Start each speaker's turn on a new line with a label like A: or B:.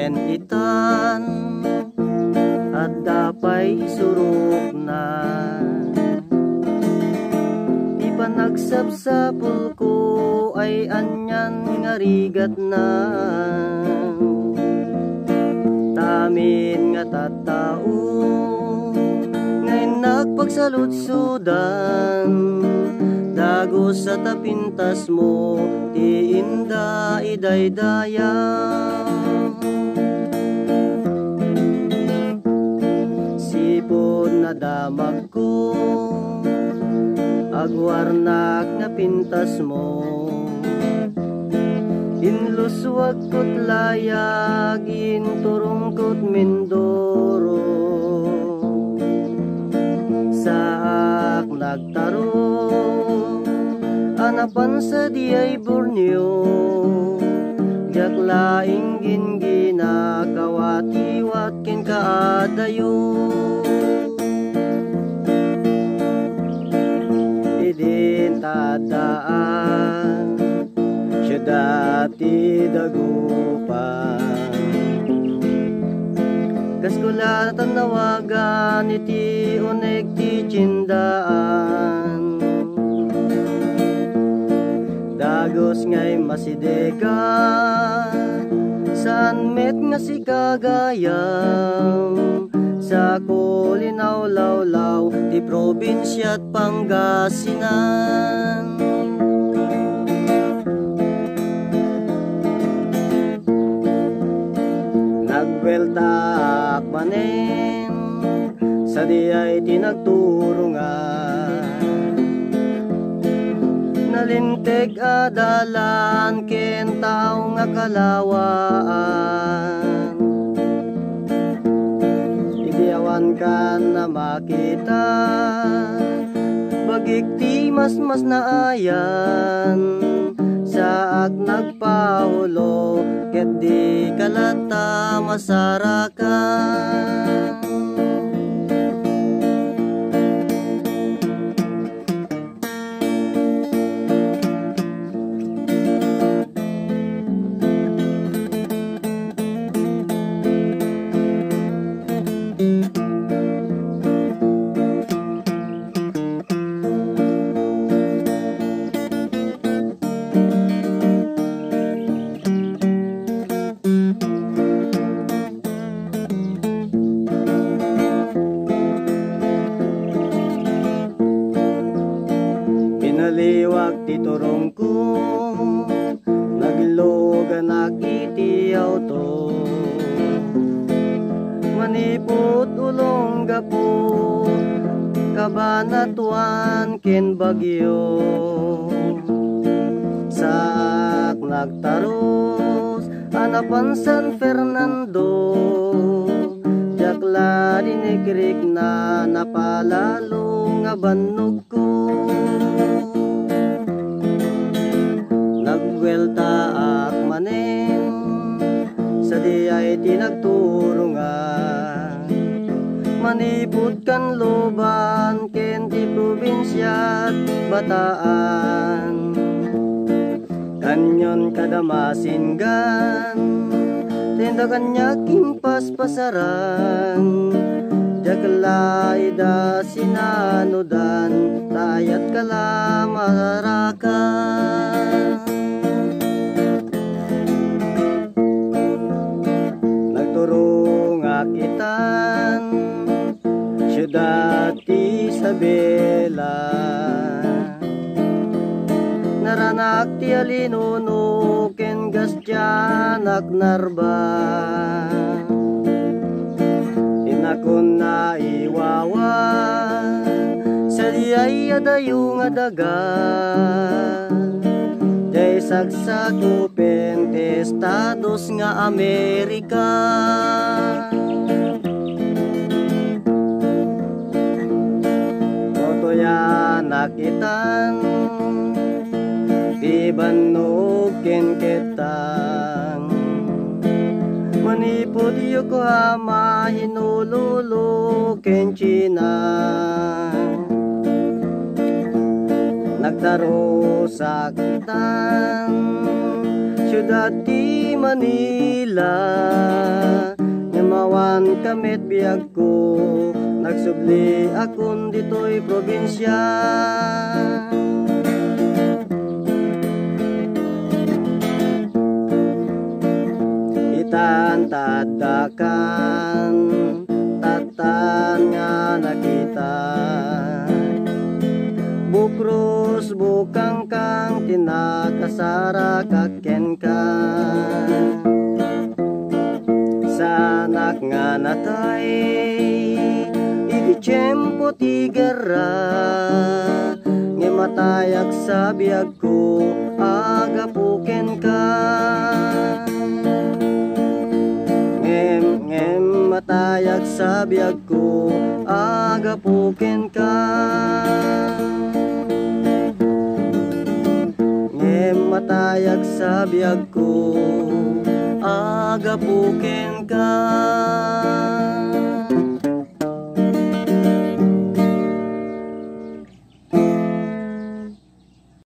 A: ken itan at dapay surok na. Di pa nagsapsapul ko ay anyan nga rigat na. Tamin nga tattao ngayon nagpagsaludsudan, dagos sa tapintas mo ti inda idaydaya. Sipon na damag ko agwarnak nga pintas mo, inluswag ko't layag inturong ko't mindoro. Saak nagtaro anapan sa diay Borneo, yaklaing gingina kawatiwat ken kaadayo. Idin tadaan siya dati dagupan, kaskula tanawagan iti unek ti cindaan. Dagos ngay masideka saan met nga si kagayam, sa kulinaw lawlaw ti probinsya at Pangasinan. Nagweltak manen sa di ay tinagturungan, nalintek adalan ken tao nga kalawaan. Idiyawan ka na makita bagikti mas naayan, saak nagpahulo ket di kalata masarakan. Pinaliwag ti turong ko, naglogan iti auto, manipot ulong gapo, Kabanatuan ken Bagyo. Saak nagtaros anapan San Fernando, jakla dinigrik na napalalo nga bannog ko. Nagwelta ak manen sa di ay tinagturungan, manipod kan loban ken ti probinsya at Bataan. Kanyon kadamasingan tenda kanya kimpas pasaran, jakla ida sinanudan tayat kala masarakan. Nagturong akitan syudad ti Isabela, naranak ti alinuno ken gasyanak narba. Inakon na iwawa sa diyay adayo nga daga, day sagsakupen ti Estados nga Amerika. Totoya nakitan di banog ken ketang, manipod Yokohama Hinululu ken China. Nagtaro sa kitan Siyudad ti Manila, ngemawan kamit biyag ko, nagsubli akon dito'y probinsya. Itan tadakan, tatan nga nakita, bukros bukang kang tinakasara kaken ka. Sanak nga natay iti tiyempo ti gara, ngematayak sa biyag ko agapuken ka. Ngem matayag sa biyag ko agapuken ka. Matayag sa biyag ko agapuken ka.